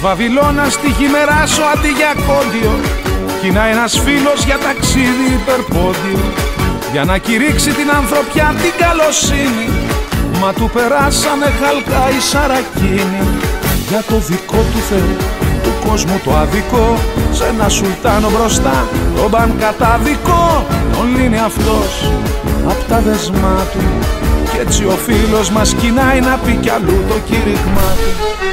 Βαβυλώνας τη χειμεράσω αντί για κόντιο, κι να ένας φίλος για ταξίδι υπερπόντιο, για να κηρύξει την ανθρωπιά την καλοσύνη. Μα του περάσανε χαλκά οι σαρακίνοι. Για το δικό του Θεό του κόσμου το αδικό, σε ένα σουλτάνο μπροστά τον παν καταδικό, τον λύνει αυτός απ' τα δεσμά του. Κι έτσι ο φίλος μας κοινάει να πει κι αλλού το κήρυγμά του.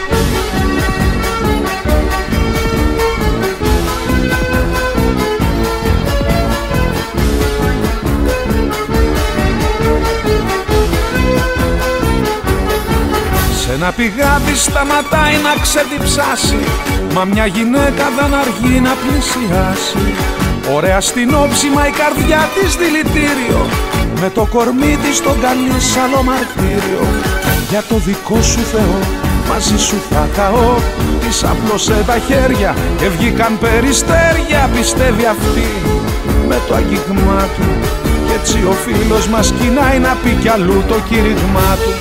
Σε ένα πηγάδι σταματάει να ξεδιψάσει, μα μια γυναίκα δεν αργεί να πλησιάσει. Ωραία στην όψη μα η καρδιά της δηλητήριο, με το κορμί της τον καλεί σ' άλλο μαρτύριο. Για το δικό σου Θεό μαζί σου θα καώ, της απλώσε τα χέρια και βγήκαν περιστέρια. Πιστεύει αυτή με το αγγίγμά του, κι έτσι ο φίλος μας κοινάει να πει κι αλλού το κήρυγμά του.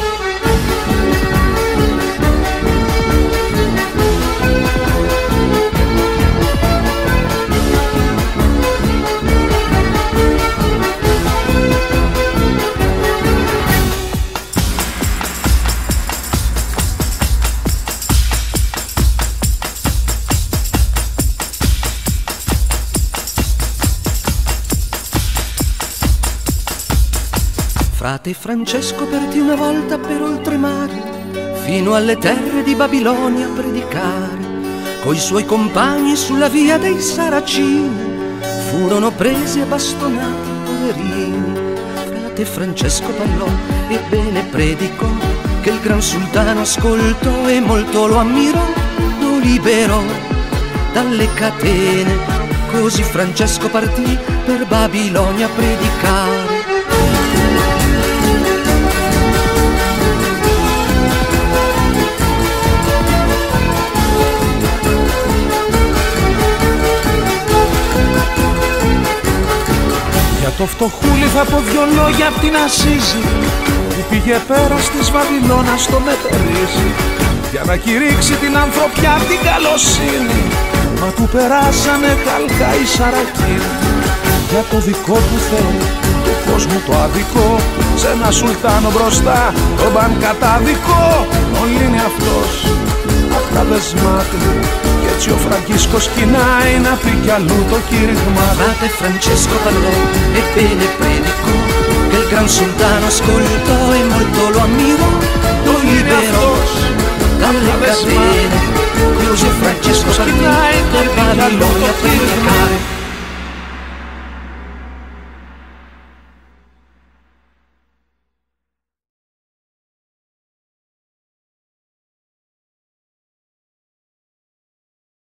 Frate Francesco partì una volta per oltremare, fino alle terre di Babilonia a predicare. Coi suoi compagni sulla via dei Saracini furono presi e bastonati poverini. Frate Francesco parlò e bene predicò, che il gran sultano ascoltò e molto lo ammirò. Lo liberò dalle catene, così Francesco partì per Babilonia a predicare. Το φτωχούλι θα πω δυο λόγια απ' την Ασίζη, που πήγε πέρα της Βαβυλώνας στο μετερίζει, για να κηρύξει την ανθρωπιά την καλοσύνη. Μα του περάσανε χαλκά οι σαρακίνοι. Για το δικό του Θεό του κόσμου το αδικό, σε ένα σουλτάνο μπροστά τον παν καταδικό, τον λύνει αυτός απ' τα δεσμά του. Κι έτσι ο Φραγκίσκος κοινάει να πει κι αλλού το κήρυγμα. Frate Francesco parlò e bene predicò, che il gran sultano ascoltò e molto lo ammirò. Lo liberò dalle catene, così Francesco partì per Babilonia a predicare.